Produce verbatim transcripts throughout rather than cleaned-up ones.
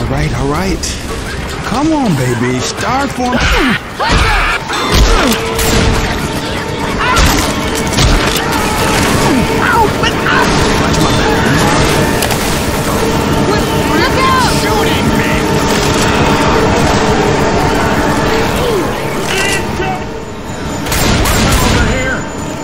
All right, all right. Come on, baby. Start for me. Ow! But watch my back. Look out! Shooting me! Over here!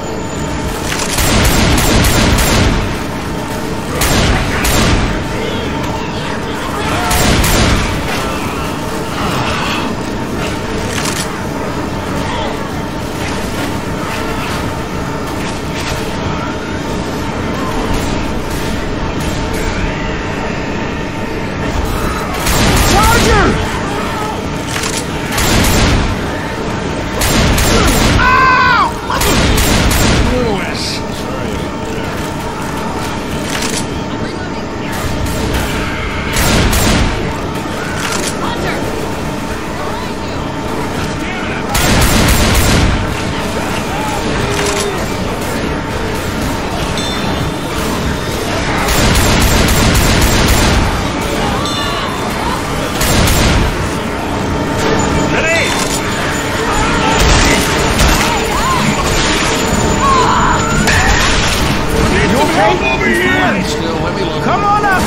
Come on up!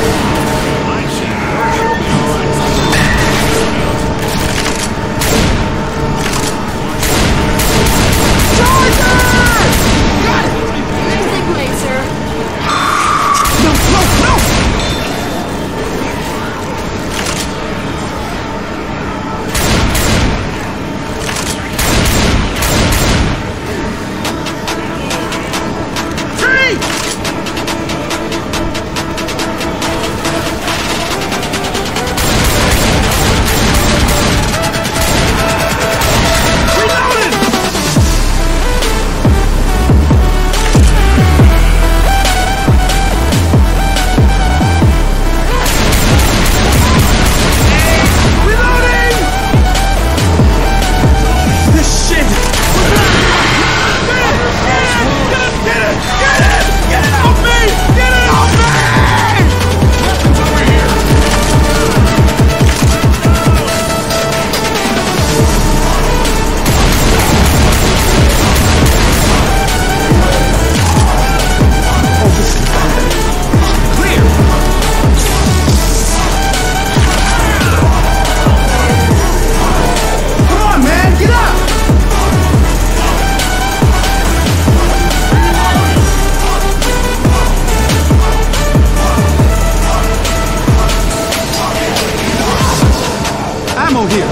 Ammo here.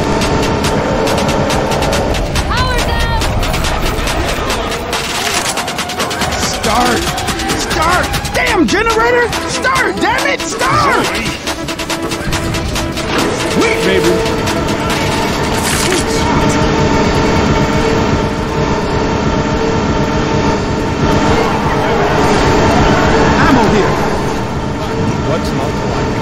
Power down. Start. Start. Damn generator. Start. Damn it. Start. Wait, baby. Ammo here. What's not like?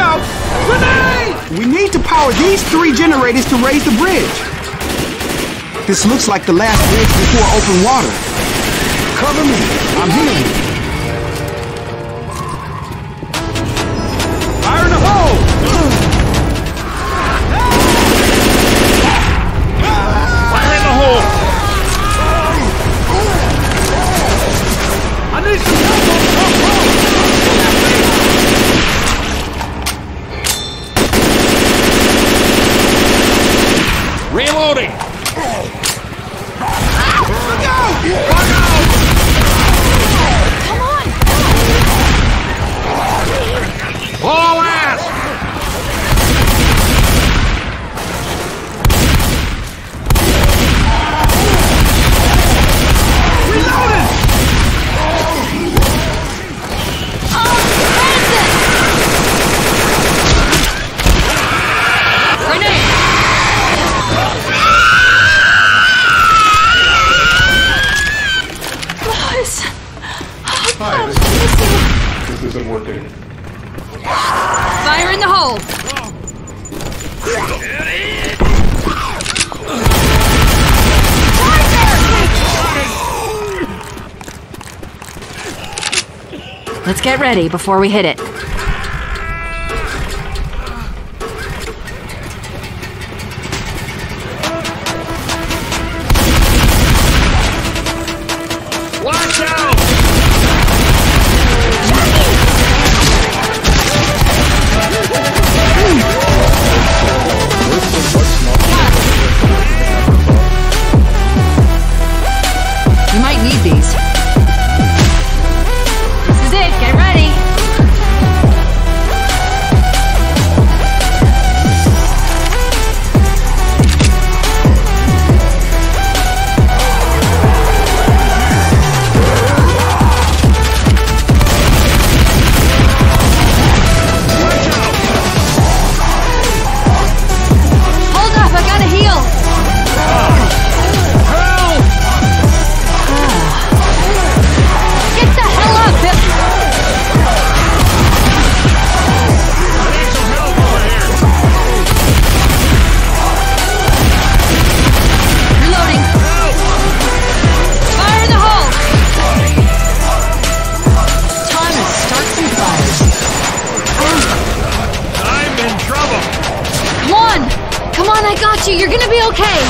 out! Grenade! We need to power these three generators to raise the bridge. This looks like the last bridge before open water. Cover me. I'm healing. Fire in the hole! Fire in the hole! I need some help on top hole! Reloading! Look out! Look out! Come on! All ass! Reloading! Oh, Francis! Grenade! Lois! Oh, God, I miss you. This isn't working. Fire in the hole! Let's get ready before we hit it. Watch out! You might need these. This is it. Get ready. Hold up, I gotta heal. Help! Get the hell up. I need some help over here! Reloading. Fire in the hole. Time to start some fires. I'm in trouble! Come on. Come on, I got you. You're gonna be okay.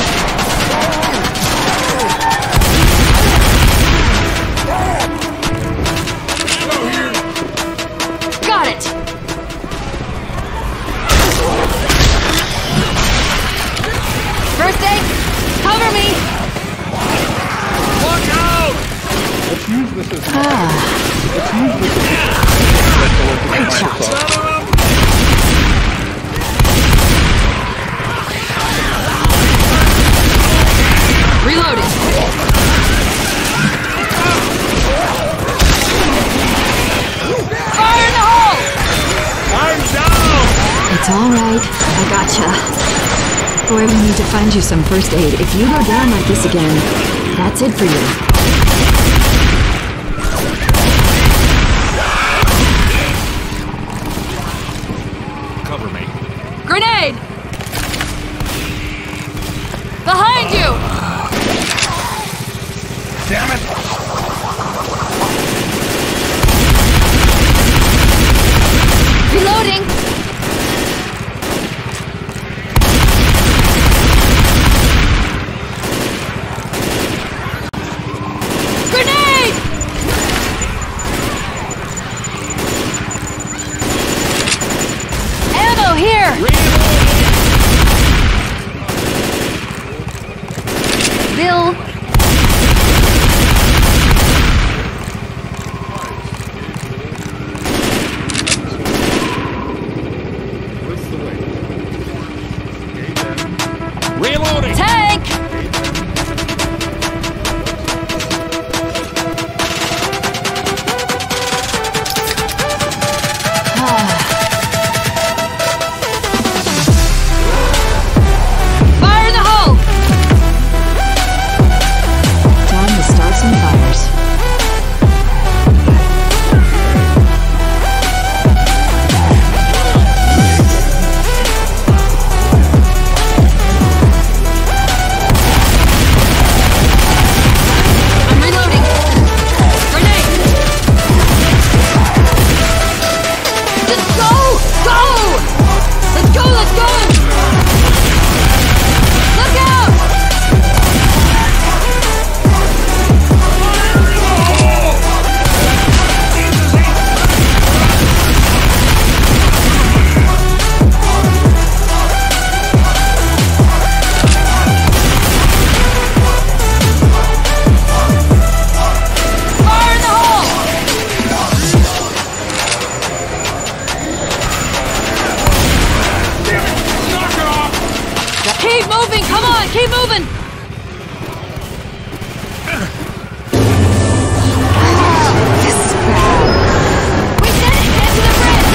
Got it. First aid, cover me. Look out! Let's use this as Ah, let's use this as great shot. Son of a... Reloading. Fire in the hole. I'm down! It's all right. I gotcha. Boy, we need to find you some first aid. If you go down like this again, that's it for you. Cover me. Grenade! Behind you! Damn it! Reloading! Grenade! Ammo here! Bill! what's the way? Reloading! Tank! on, keep moving! This is bad. We did it! Get to the bridge!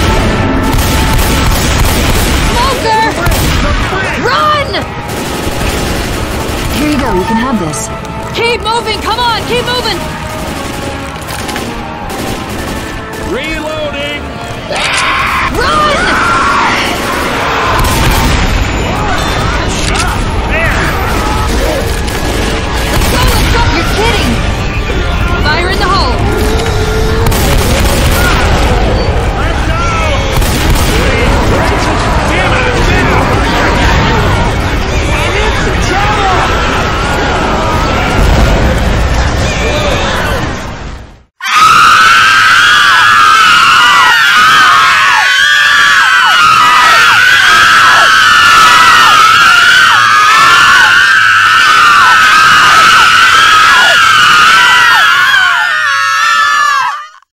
Smoker! Run! Here you go, you can have this. Keep moving, come on, keep moving!